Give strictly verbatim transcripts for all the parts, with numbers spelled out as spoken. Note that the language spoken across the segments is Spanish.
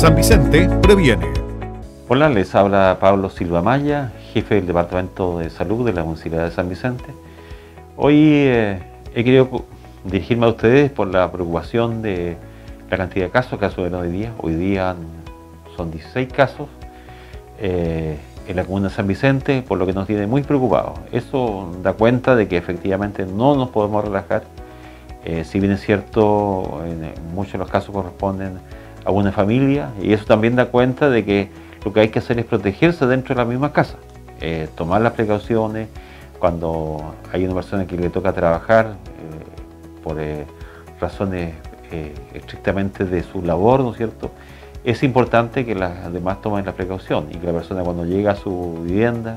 San Vicente previene. Hola, les habla Pablo Silva Maya, jefe del Departamento de Salud de la Municipalidad de San Vicente. Hoy eh, he querido dirigirme a ustedes por la preocupación de la cantidad de casos que ha subido hoy día. Hoy día son dieciséis casos eh, en la comuna de San Vicente, por lo que nos tiene muy preocupados. Eso da cuenta de que efectivamente no nos podemos relajar. Eh, si bien es cierto, en muchos de los casos corresponden a una familia, y eso también da cuenta de que lo que hay que hacer es protegerse dentro de la misma casa, eh, tomar las precauciones cuando hay una persona que le toca trabajar eh, por eh, razones eh, estrictamente de su labor, ¿no es cierto? Es importante que las demás tomen la precaución y que la persona cuando llega a su vivienda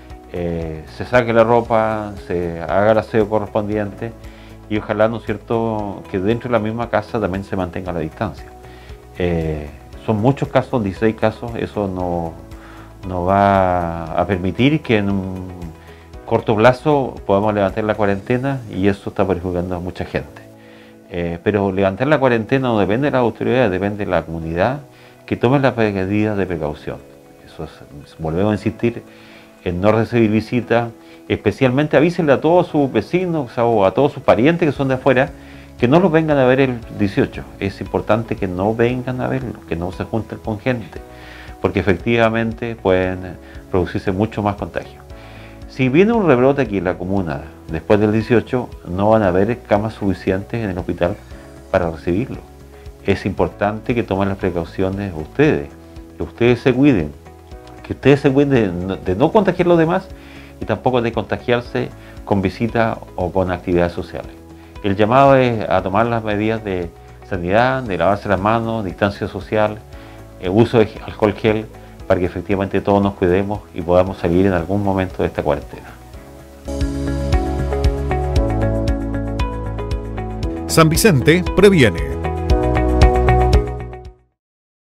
eh, se saque la ropa, se haga el aseo correspondiente y ojalá, ¿no es cierto?, que dentro de la misma casa también se mantenga la distancia. Eh, son muchos casos, dieciséis casos, eso no, no va a permitir que en un corto plazo podamos levantar la cuarentena y eso está perjudicando a mucha gente. Eh, pero levantar la cuarentena no depende de las autoridades, depende de la comunidad que tome las medidas de precaución. Eso es, volvemos a insistir en no recibir visitas, especialmente avísenle a todos sus vecinos o a todos sus parientes que son de afuera, que no los vengan a ver el dieciocho. Es importante que no vengan a verlo, que no se junten con gente, porque efectivamente pueden producirse mucho más contagios. Si viene un rebrote aquí en la comuna después del dieciocho, no van a haber camas suficientes en el hospital para recibirlo. Es importante que tomen las precauciones ustedes, que ustedes se cuiden, que ustedes se cuiden de no contagiar a los demás y tampoco de contagiarse con visitas o con actividades sociales. El llamado es a tomar las medidas de sanidad, de lavarse las manos, distancia social, el uso de alcohol gel, para que efectivamente todos nos cuidemos y podamos salir en algún momento de esta cuarentena. San Vicente previene.